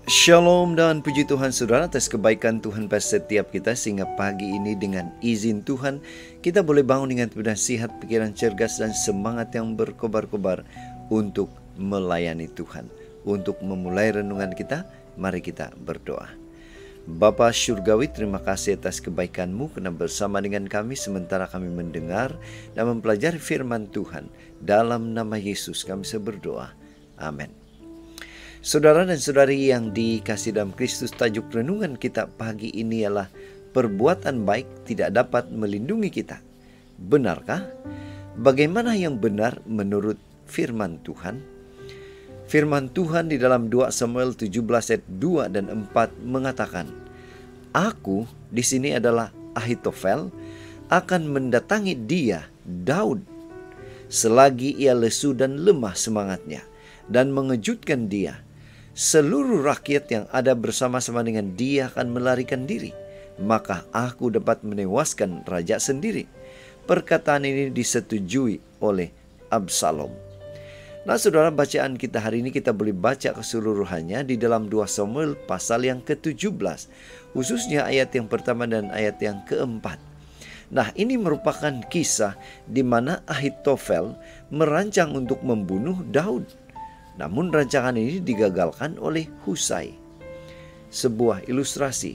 Shalom dan puji Tuhan saudara atas kebaikan Tuhan pada setiap kita, sehingga pagi ini dengan izin Tuhan kita boleh bangun dengan nasihat, pikiran cergas dan semangat yang berkobar-kobar untuk melayani Tuhan. Untuk memulai renungan kita, mari kita berdoa. Bapa Syurgawi, terima kasih atas kebaikan-Mu karena bersama dengan kami sementara kami mendengar dan mempelajari firman Tuhan. Dalam nama Yesus kami berdoa. Amin. Saudara dan saudari yang dikasihi dalam Kristus, tajuk renungan kita pagi ini ialah perbuatan baik tidak dapat melindungi kita. Benarkah? Bagaimana yang benar menurut firman Tuhan? Firman Tuhan di dalam 2 Samuel 17 ayat 2 dan 4 mengatakan, "Aku di sini adalah Ahitofel akan mendatangi dia, Daud, selagi ia lesu dan lemah semangatnya, dan mengejutkan dia. Seluruh rakyat yang ada bersama-sama dengan dia akan melarikan diri, maka aku dapat menewaskan raja sendiri." Perkataan ini disetujui oleh Absalom. Nah saudara, bacaan kita hari ini kita boleh baca keseluruhannya di dalam 2 Samuel pasal yang ke-17, khususnya ayat yang pertama dan ayat yang keempat. Nah, ini merupakan kisah di mana Ahitofel merancang untuk membunuh Daud. Namun rancangan ini digagalkan oleh Husai. Sebuah ilustrasi.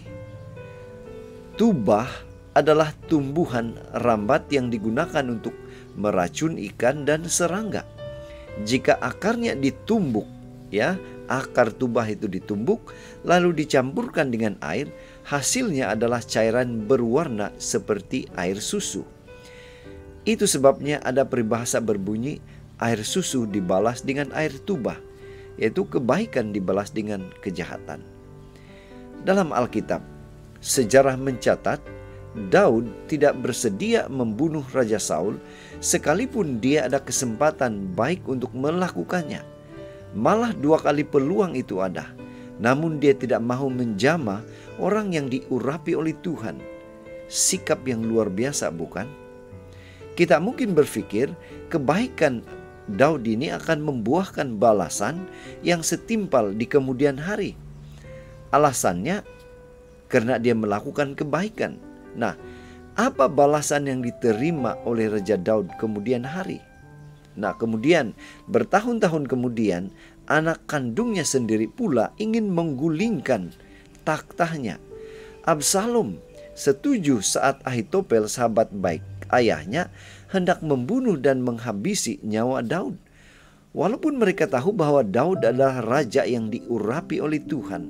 Tubah adalah tumbuhan rambat yang digunakan untuk meracun ikan dan serangga. Jika akarnya ditumbuk, akar tubah itu ditumbuk lalu dicampurkan dengan air, hasilnya adalah cairan berwarna seperti air susu. Itu sebabnya ada peribahasa berbunyi, air susu dibalas dengan air tubah, yaitu kebaikan dibalas dengan kejahatan. Dalam Alkitab, sejarah mencatat Daud tidak bersedia membunuh Raja Saul sekalipun dia ada kesempatan baik untuk melakukannya. Malah 2 kali peluang itu ada, namun dia tidak mau menjamah orang yang diurapi oleh Tuhan. Sikap yang luar biasa, bukan? Kita mungkin berpikir kebaikan Daud ini akan membuahkan balasan yang setimpal di kemudian hari. Alasannya karena dia melakukan kebaikan. Nah, apa balasan yang diterima oleh Raja Daud kemudian hari? Nah, kemudian bertahun-tahun kemudian anak kandungnya sendiri pula ingin menggulingkan taktanya. Absalom setuju saat Ahitofel, sahabat baik ayahnya, hendak membunuh dan menghabisi nyawa Daud. Walaupun mereka tahu bahwa Daud adalah raja yang diurapi oleh Tuhan.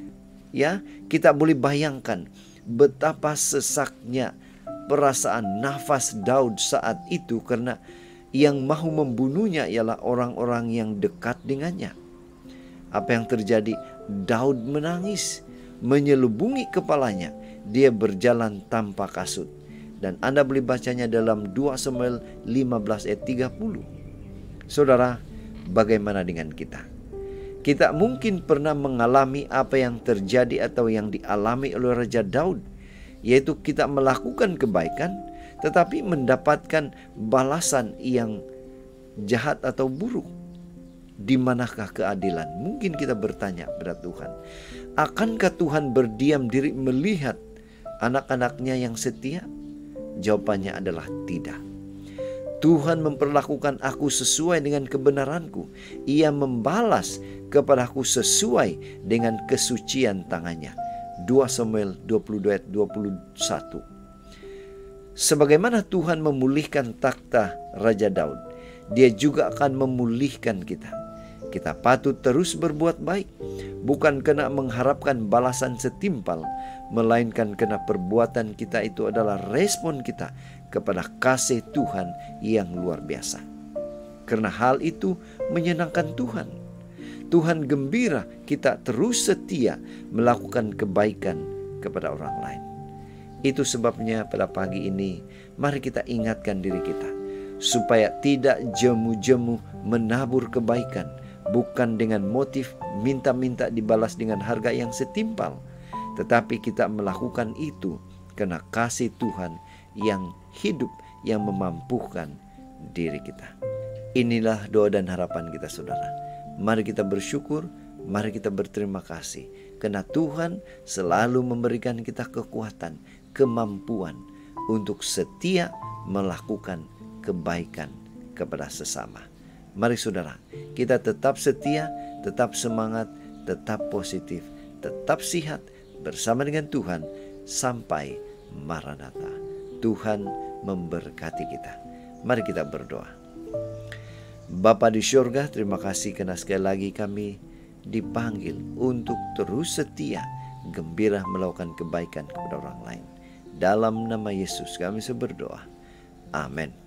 Kita boleh bayangkan betapa sesaknya perasaan nafas Daud saat itu karena yang mahu membunuhnya ialah orang-orang yang dekat dengannya. Apa yang terjadi? Daud menangis, menyelubungi kepalanya. Dia berjalan tanpa kasut. Dan Anda boleh bacanya dalam 2 Samuel 15 ayat 30. Saudara, bagaimana dengan kita? Kita mungkin pernah mengalami apa yang terjadi atau yang dialami oleh Raja Daud, yaitu kita melakukan kebaikan tetapi mendapatkan balasan yang jahat atau buruk. Di manakah keadilan? Mungkin kita bertanya pada Tuhan, akankah Tuhan berdiam diri melihat anak-anaknya yang setia? Jawabannya adalah tidak. Tuhan memperlakukan aku sesuai dengan kebenaranku. Ia membalas kepadaku sesuai dengan kesucian tangannya. 2 Samuel 22 ayat 21. Sebagaimana Tuhan memulihkan takhta Raja Daud, Dia juga akan memulihkan kita. Kita patut terus berbuat baik, bukan kena mengharapkan balasan setimpal, melainkan karena perbuatan kita itu adalah respon kita kepada kasih Tuhan yang luar biasa. Karena hal itu menyenangkan Tuhan. Tuhan gembira kita terus setia melakukan kebaikan kepada orang lain. Itu sebabnya pada pagi ini mari kita ingatkan diri kita supaya tidak jemu-jemu menabur kebaikan, bukan dengan motif minta-minta dibalas dengan harga yang setimpal, tetapi kita melakukan itu karena kasih Tuhan yang hidup, yang memampukan diri kita. Inilah doa dan harapan kita saudara. Mari kita bersyukur, Mari kita berterima kasih karena Tuhan selalu memberikan kita kekuatan, kemampuan untuk setia melakukan kebaikan kepada sesama. Mari saudara, kita tetap setia, tetap semangat, tetap positif, tetap sihat bersama dengan Tuhan sampai Maranatha. Tuhan memberkati kita. Mari kita berdoa. Bapa di surga, terima kasih karena sekali lagi kami dipanggil untuk terus setia, gembira melakukan kebaikan kepada orang lain. Dalam nama Yesus kami berdoa. Amin.